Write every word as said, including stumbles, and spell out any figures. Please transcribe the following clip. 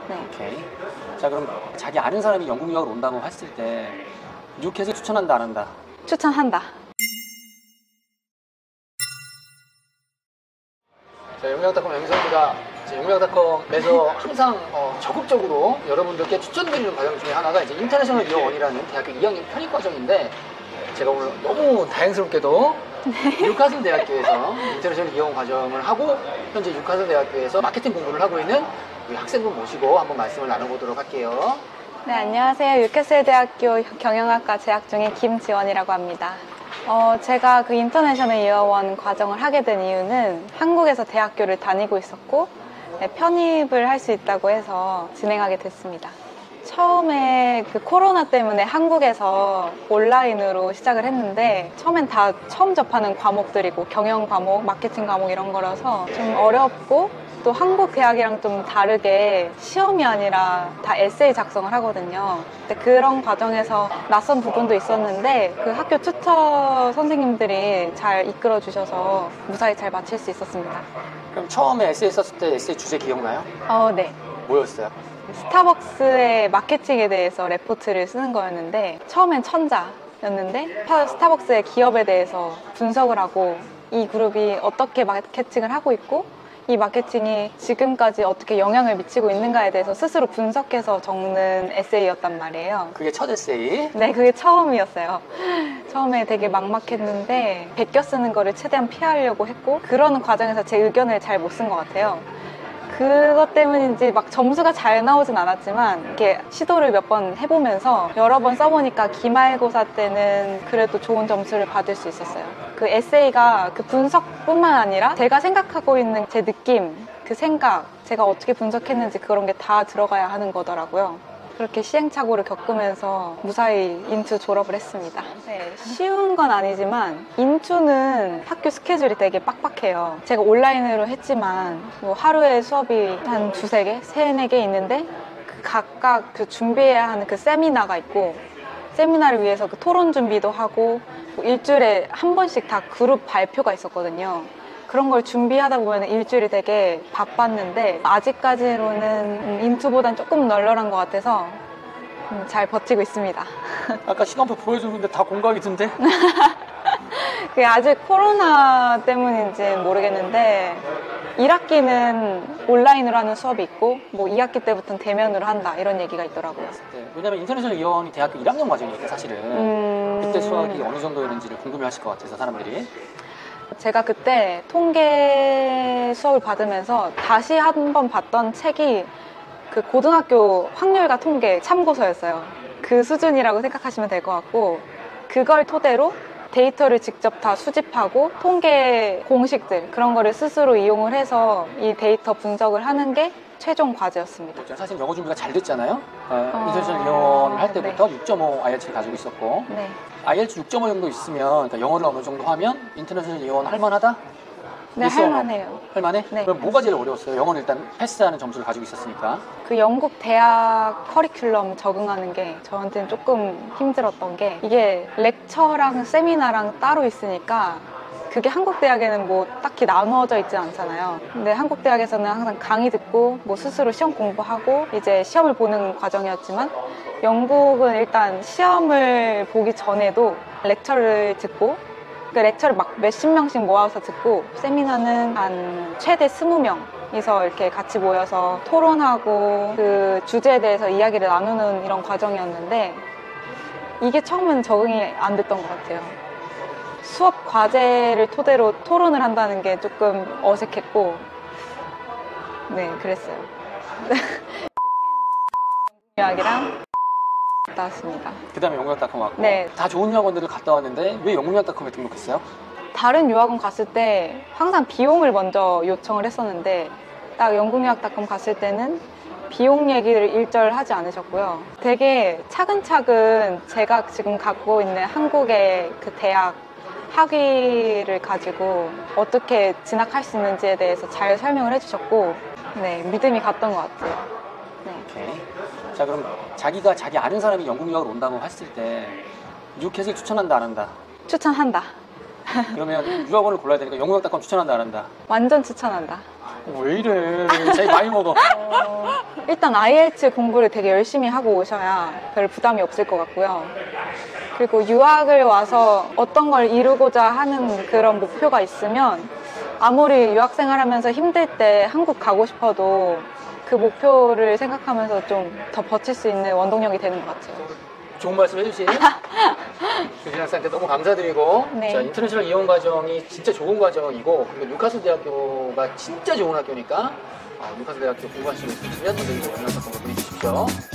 네. 오케이. 자, 그럼 자기 아는 사람이 영국 유학을 온다고 했을 때 뉴캐슬 추천한다, 안 한다? 추천한다. 자, 영국유학닷컴 영희선입니다. 영국유학닷컴에서 항상 어, 적극적으로 여러분들께 추천드리는 과정 중에 하나가 이제 인터내셔널 이어원이라는 대학교 이 학년 편입 과정인데, 제가 오늘 너무 다행스럽게도 뉴캐슬 대학교에서 인터내셔널 이어원 과정을 하고 현재 뉴캐슬 대학교에서 마케팅 공부를 하고 있는 우리 학생분 모시고 한번 말씀을 나눠보도록 할게요. 네, 안녕하세요. 뉴캐슬 대학교 경영학과 재학 중인 김지원이라고 합니다. 어, 제가 그 인터내셔널 이어원 과정을 하게 된 이유는 한국에서 대학교를 다니고 있었고, 네, 편입을 할 수 있다고 해서 진행하게 됐습니다. 처음에 그 코로나 때문에 한국에서 온라인으로 시작을 했는데, 처음엔 다 처음 접하는 과목들이고 경영 과목, 마케팅 과목 이런 거라서 좀 어렵고, 또 한국 대학이랑 좀 다르게 시험이 아니라 다 에세이 작성을 하거든요. 근데 그런 과정에서 낯선 부분도 있었는데 그 학교 튜터 선생님들이 잘 이끌어 주셔서 무사히 잘 마칠 수 있었습니다. 그럼 처음에 에세이 썼을 때 에세이 주제 기억나요? 어, 네. 뭐였어요? 스타벅스의 마케팅에 대해서 레포트를 쓰는 거였는데, 처음엔 천자였는데 스타벅스의 기업에 대해서 분석을 하고, 이 그룹이 어떻게 마케팅을 하고 있고 이 마케팅이 지금까지 어떻게 영향을 미치고 있는가에 대해서 스스로 분석해서 적는 에세이였단 말이에요. 그게 첫 에세이? 네, 그게 처음이었어요. 처음에 되게 막막했는데 베껴 쓰는 거를 최대한 피하려고 했고, 그러는 과정에서 제 의견을 잘 못 쓴 것 같아요. 그것 때문인지 막 점수가 잘 나오진 않았지만, 이렇게 시도를 몇 번 해보면서 여러 번 써보니까 기말고사 때는 그래도 좋은 점수를 받을 수 있었어요. 그 에세이가 그 분석뿐만 아니라 제가 생각하고 있는 제 느낌, 그 생각, 제가 어떻게 분석했는지 그런 게 다 들어가야 하는 거더라고요. 그렇게 시행착오를 겪으면서 무사히 인투 졸업을 했습니다. 네, 쉬운 건 아니지만 인투는 학교 스케줄이 되게 빡빡해요. 제가 온라인으로 했지만 뭐 하루에 수업이 한 두세 개, 세네 개 있는데 그 각각 그 준비해야 하는 그 세미나가 있고, 세미나를 위해서 그 토론 준비도 하고, 뭐 일주일에 한 번씩 다 그룹 발표가 있었거든요. 그런 걸 준비하다 보면 일주일이 되게 바빴는데, 아직까지로는 인투보단 조금 널널한 것 같아서 잘 버티고 있습니다. 아까 시간표 보여주는데 다 공각이던데? 그게 아직 코로나 때문인지 모르겠는데, 일 학기는 온라인으로 하는 수업이 있고 뭐 이 학기 때부터는 대면으로 한다, 이런 얘기가 있더라고요. 네, 왜냐면 인터내셔널 이어원이 대학교 일 학년 과정이니까 사실은 음... 그때 수학이 어느 정도였는지를 궁금해하실 것 같아서 사람들이. 제가 그때 통계 수업을 받으면서 다시 한번 봤던 책이 그 고등학교 확률과 통계 참고서였어요. 그 수준이라고 생각하시면 될 것 같고, 그걸 토대로 데이터를 직접 다 수집하고 통계 공식들, 그런 거를 스스로 이용을 해서 이 데이터 분석을 하는 게 최종 과제였습니다. 사실 영어 준비가 잘 됐잖아요. 어, 어... 인터내셔널 이어원을 할 때부터 네. 육 점 오 아이엘츠를 가지고 있었고, 네. 아이엘츠 육 점 오 정도 있으면, 그러니까 영어를 어느 정도 하면 인터내셔널 이어원 할만하다? 네, 할만해요. 할만해? 네. 그럼 뭐가 제일 어려웠어요? 영어는 일단 패스하는 점수를 가지고 있었으니까. 그 영국 대학 커리큘럼 적응하는 게 저한테는 조금 힘들었던 게, 이게 렉처랑 세미나랑 따로 있으니까 그게 한국 대학에는 뭐 딱히 나누어져 있지 않잖아요. 근데 한국 대학에서는 항상 강의 듣고 뭐 스스로 시험 공부하고 이제 시험을 보는 과정이었지만, 영국은 일단 시험을 보기 전에도 렉처를 듣고, 그 렉처를 막 몇십 명씩 모아서 듣고, 세미나는 한 최대 스무 명이서 이렇게 같이 모여서 토론하고 그 주제에 대해서 이야기를 나누는 이런 과정이었는데, 이게 처음엔 적응이 안 됐던 것 같아요. 수업 과제를 토대로 토론을 한다는 게 조금 어색했고, 네, 그랬어요. 유학이랑 갔다 왔습니다. 그 다음에 영국유학닷컴 왔고. 네. 다 좋은 유학원들을 갔다 왔는데 왜 영국유학닷컴에 등록했어요? 다른 유학원 갔을 때 항상 비용을 먼저 요청을 했었는데, 딱 영국유학닷컴 갔을 때는 비용 얘기를 일절 하지 않으셨고요. 되게 차근차근 제가 지금 갖고 있는 한국의 그 대학 학위를 가지고 어떻게 진학할 수 있는지에 대해서 잘 설명을 해주셨고, 네, 믿음이 갔던 것 같아요. 네. 오케이. 자, 그럼 자기가 자기 아는 사람이 영국 유학을 온다고 했을 때 뉴캐슬 추천한다, 안 한다? 추천한다. 그러면 유학원을 골라야 되니까 영국유학닷컴 추천한다, 안 한다? 완전 추천한다. 왜 이래? 자기 많이 먹어. 어, 일단 아이엘츠 공부를 되게 열심히 하고 오셔야 별 부담이 없을 것 같고요. 그리고 유학을 와서 어떤 걸 이루고자 하는 그런 목표가 있으면 아무리 유학생활 하면서 힘들 때 한국 가고 싶어도 그 목표를 생각하면서 좀 더 버틸 수 있는 원동력이 되는 것 같아요. 좋은 말씀 해주신 주진 학생한테 너무 감사드리고 네. 자, 인터내셔널 이용 과정이 진짜 좋은 과정이고 그리고 뉴카슬 대학교가 진짜 좋은 학교니까 어, 뉴카슬 대학교 공부하시고 있으시면 언제든지 연락 한번 보내주십시오.